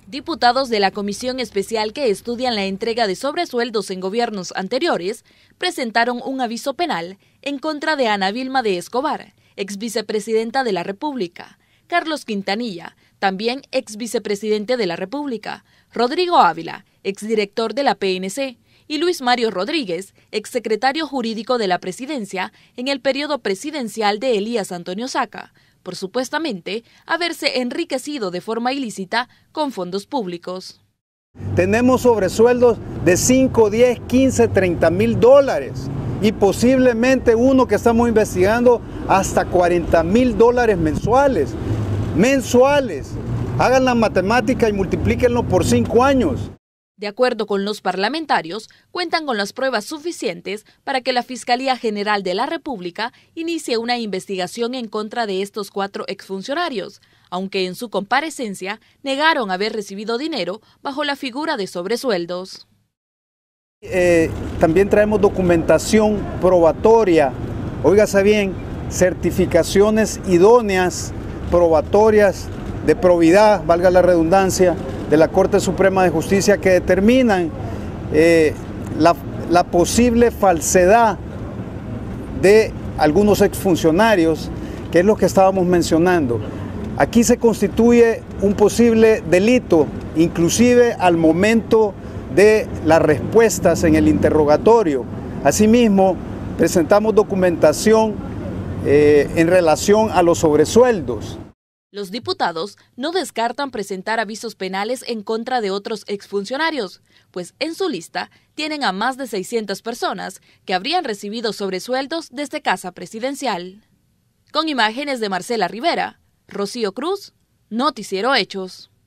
Diputados de la comisión especial que estudian la entrega de sobresueldos en gobiernos anteriores presentaron un aviso penal en contra de Ana Vilma de Escobar, ex vicepresidenta de la República, Carlos Quintanilla, también ex vicepresidente de la República, Rodrigo Ávila, exdirector de la PNC, y Luis Mario Rodríguez, exsecretario jurídico de la presidencia en el periodo presidencial de Elías Antonio Saca, por supuestamente haberse enriquecido de forma ilícita con fondos públicos. Tenemos sobresueldos de 5, 10, 15, 30 mil dólares y posiblemente uno que estamos investigando hasta 40 mil dólares mensuales. Hagan la matemática y multiplíquenlo por 5 años. De acuerdo con los parlamentarios, cuentan con las pruebas suficientes para que la Fiscalía General de la República inicie una investigación en contra de estos 4 exfuncionarios, aunque en su comparecencia negaron haber recibido dinero bajo la figura de sobresueldos. También traemos documentación probatoria, óigase bien, certificaciones idóneas, probatorias, de probidad, valga la redundancia, de la Corte Suprema de Justicia que determinan la posible falsedad de algunos exfuncionarios, que es lo que estábamos mencionando. Aquí se constituye un posible delito, inclusive al momento de las respuestas en el interrogatorio. Asimismo, presentamos documentación en relación a los sobresueldos. Los diputados no descartan presentar avisos penales en contra de otros exfuncionarios, pues en su lista tienen a más de 600 personas que habrían recibido sobresueldos desde Casa Presidencial. Con imágenes de Marcela Rivera, Rocío Cruz, Noticiero Hechos.